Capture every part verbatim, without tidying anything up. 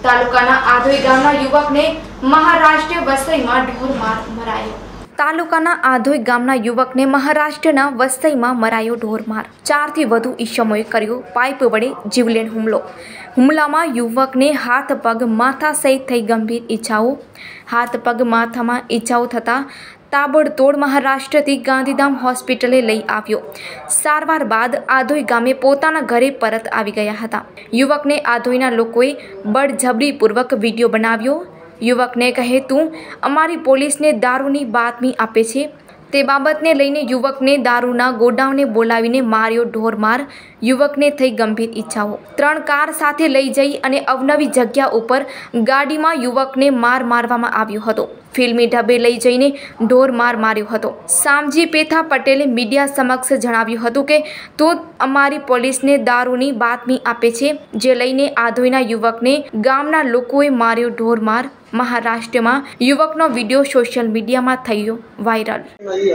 તાલુકાના આધોઈ ગામના યુવકને મહારાષ્ટ્ર વસઈમાં ઢોરમાર મરાયો. તાલુકાના આધોઈ ગામના યુવકને મહારાષ્ટ્રના વસઈમાં મરાયો ઢોરમાર. ચારથી વધુ ઈસમોએ કર્યો પાઇપ વડે જીવલેણ હુમલો. હુમલામાં યુવકને હાથ પગ માથા સહિત થઈ ગંભીર ઈજાઓ. હાથ પગ માથામાં ઈજાઓ થતાં તાબડતોડ મહારાષ્ટ્રથી ગાંધીધામ હોસ્પિટલે લઈ આવ્યો. સારવાર બાદ આધોઈ ગામે પોતાના ઘરે પરત આવી ગયા હતા. યુવકને આધોઈના લોકોએ બળજબરીપૂર્વક વિડીયો બનાવ્યો. યુવકને કહે તું અમારી પોલીસને દારૂની બાતમી આપે છે. તે બાબતને લઈને યુવકને દારૂના ગોડાઉને બોલાવીને માર્યો ઢોરમાર. યુવકને થઈ ગંભીર ઈજાઓ. ત્રણ કાર સાથે લઈ જઈ અને અવનવી જગ્યા ઉપર ગાડીમાં યુવકને માર મારવામાં આવ્યો હતો. ફિલ્મી ઢબે લઈ જઈને ઢોરમાર માર્યો હતો. શામજી પેથા પટેલે મીડિયા સમક્ષ જણાવ્યું હતું કે તું અમારી પોલીસને દારૂની બાતમી આપે છે, જે લઈને આધોઈના યુવકને ગામના લોકોએ માર્યો ઢોરમાર. મહારાષ્ટ્રમાં યુવકનો વિડીયો સોશિયલ મીડિયામાં થયો વાયરલ.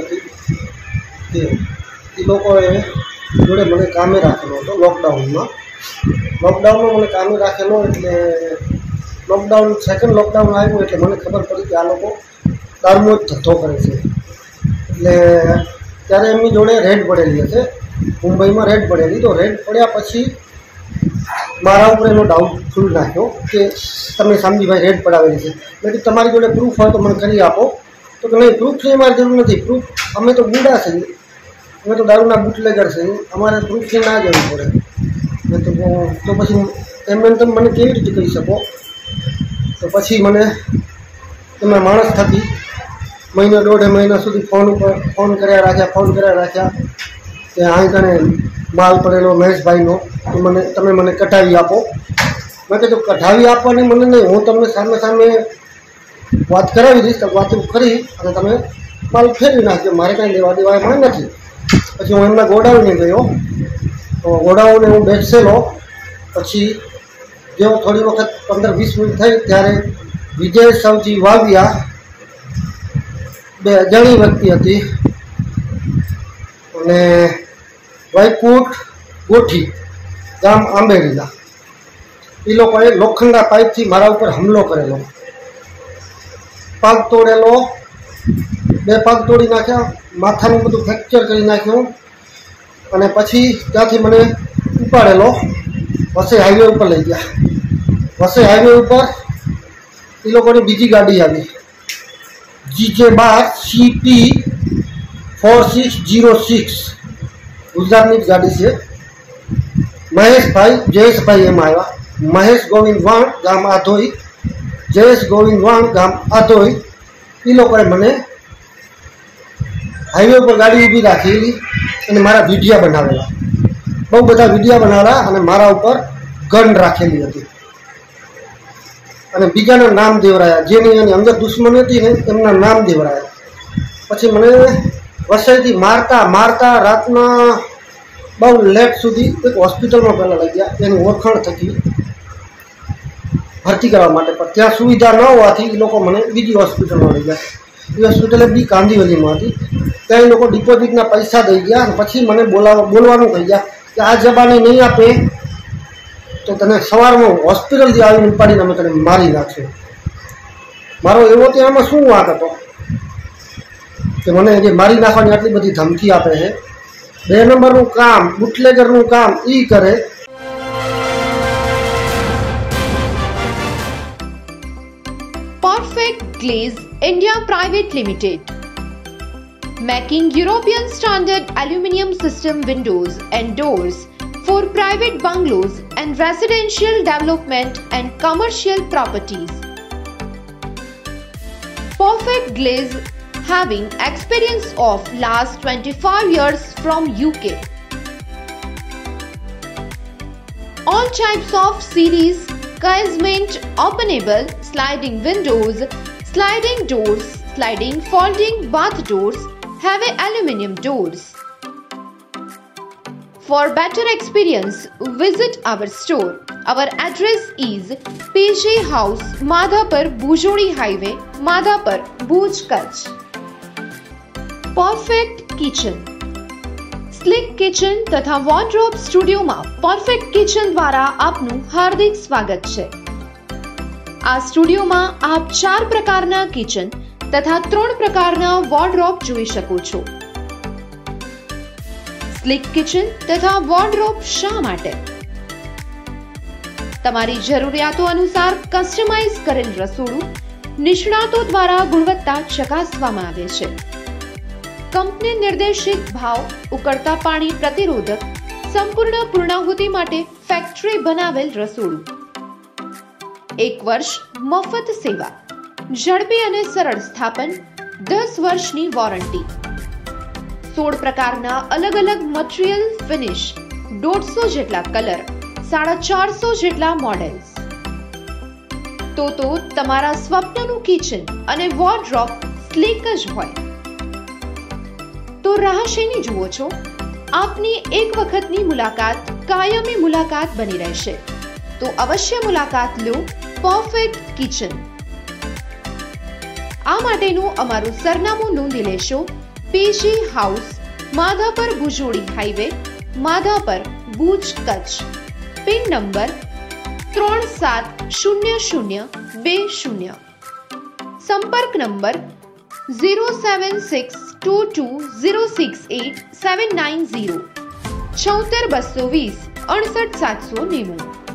એ લોકોએ જોડે મને કામે રાખેલો હતો લોકડાઉનમાં. લોકડાઉનમાં મને કામે રાખેલો એટલે લોકડાઉન સેકન્ડ લોકડાઉન આવ્યું એટલે મને ખબર પડી કે આ લોકો દારૂનો જ ધંધો કરે છે. એટલે ત્યારે એમની જોડે રેડ પડેલી હતી, મુંબઈમાં રેડ પડેલી. તો રેડ પડ્યા પછી મારા ઉપર એનો ડાઉટ ખુલ નાખ્યો કે તમે શામજીભાઈ રેડ પડાવેલી છે. મેં કીધું તમારી જોડે પ્રૂફ હોય તો મને કરી આપો. તો કે નહીં, પ્રૂફની અમારે જરૂર નથી. પ્રૂફ અમે તો બુડા છીએ, અમે તો દારૂના બુટલેગર છીએ, અમારે પ્રૂફની ના જરૂર પડે. મેં તો તો પછી એમ એમ તમે મને કેવી રીતે કહી શકો? તો પછી મને એમના માણસ થકી મહિનો દોઢ મહિના સુધી ફોન ઉપર ફોન કર્યા રાખ્યા ફોન કર્યા રાખ્યા કે અહીં કણે માલ પડેલો મહેશભાઈનો તો મને તમે મને કઢાવી આપો. મેં કીધું કઢાવી આપવાની મને નહીં, હું તમને સામે સામે વાત કરાવી દઈશ. તો વાત કરી અને તમે માલ ફેરવી નાખજો, મારે કાંઈ લેવા દેવા એમાં નથી. પછી હું એમના ગોડાઉને ગયો. તો ગોડાઉને હું બેસેલો. પછી જેવો થોડી વખત પંદર વીસ મિનિટ થઈ ત્યારે વિજય સવજી વાવિયા, બે અજાણી વ્યક્તિ હતી, અને વૈકુંઠ ગોઠી ગામ આંબેડીના, એ લોકોએ લોખંડના પાઇપથી મારા ઉપર હુમલો કરેલો. પગ તોડેલો, બે પગ તોડી નાખ્યા, માથાનું બધું ફ્રેક્ચર કરી નાખ્યું. અને પછી ત્યાંથી મને ઉપાડેલો વસઈ હાઈવે ઉપર લઈ ગયા. વસઈ હાઈવે ઉપર એ લોકોની બીજી ગાડી આવી, જીજે બાર CP four six zero six, ગુજરાતની જ ગાડી છે. મહેશભાઈ જયેશભાઈ એમાં આવ્યા. મહેશ ગોવિંદ વાણ ગામ આધોઈ, જયેશ ગોવિંદ વાણ ગામ આધોઈ. એ લોકોએ મને હાઈવે ઉપર ગાડી ઊભી રાખેલી અને મારા વિડીયા બનાવેલા, બહુ બધા વિડીયા બનાવેલા, અને મારા ઉપર ગન રાખેલી હતી. અને બીજાના નામ દેવરાયા, જેની એની અંદર દુશ્મની હતી ને એમના નામ દેવરાયા. પછી મને વસઈથી મારતા મારતા રાતના બહુ લેટ સુધી એક હોસ્પિટલમાં પહેલાં લઈ ગયા, એની ઓળખાણ થકી ભરતી કરવા માટે. પણ ત્યાં સુવિધા ન હોવાથી એ લોકો મને બીજી હોસ્પિટલમાં લઈ ગયા. એ હોસ્પિટલે બી કાંદીવલીમાં હતી. ત્યાં એ લોકો ડિપોઝિટના પૈસા દઈ ગયા અને પછી મને બોલાવવા બોલવાનું કહી ગયા કે આ જબાને નહીં આપે તો તને સવારમાં હોસ્પિટલથી આવીને ઉપાડીને અમે તને મારી નાખશું. મારો એવો ત્યાંમાં શું વાંક હતો કે મને જે મારી નાખવાની આટલી બધી ધમકી આપે છે. બે નંબરનું કામ, બુટલેગરનું કામ એ કરે. Perfect Glaze India Private Limited, making European standard aluminium system windows and doors for private bungalows and residential development and commercial properties. Perfect Glaze having experience of last twenty-five years from U K. All types of series, casement, openable, sliding windows, sliding doors, sliding folding bath doors, heavy aluminium doors. For better experience, visit our store. Our address is P J House, Madhapur, Bujodi Highway, Madhapur, Bhuj, Kutch. Perfect Kitchen. Slick Kitchen તથા wardrobe સ્ટુડિયોમાં perfect kitchen દ્વારા આપનું હાર્દિક સ્વાગત છે. આ સ્ટુડિયોમાં આપ ચાર પ્રકારના કિચન તથા ત્રણ પ્રકારના વોર્ડરોબ જોઈ શકો છો. સ્લીક કિચન તથા વોર્ડરોબ શા માટે? તમારી જરૂરિયાતો અનુસાર કસ્ટમાઇઝ કરેલ રસોડું નિષ્ણાતો દ્વારા ગુણવત્તા ચકાસવામાં આવે છે. કંપની નિર્દેશિત ભાવ, ઉકળતા પાણી પ્રતિરોધક, સંપૂર્ણ પૂર્ણાહુતિ માટે ફેક્ટરી બનાવેલ રસોડું. એક વર્ષ મફત સેવા, ઝડપી અને સરળ સ્થાપન, દસ વર્ષની વોરંટી, સોળ પ્રકારના અલગ અલગ મટીરીયલ ફિનિશ, દોઢસો જેટલા કલર, સાડા ચારસો જેટલા મોડેલ્સ. તો તો તમારા સ્વપ્નનું કિચન અને વોર્ડરોબ સ્લીક જ હોય તો રાહ શેની જુઓ છો? આપની એક વખતની મુલાકાત કાયમી મુલાકાત બની રહેશે. તો અવશ્ય મુલાકાત લો પરફેક્ટ કિચન. આ માટેનું અમારું સરનામું નોંધી લેશો. PG house, Madhapar Bhujodi highway, Madhapar, Bhuj, Kutch. Pin number ત્રણ સાત શૂન્ય શૂન્ય બે શૂન્ય. સંપર્ક number zero seven six two two zero six eight seven nine zero. છોતેર બસો વીસ અડસઠ સાતસો નેવું.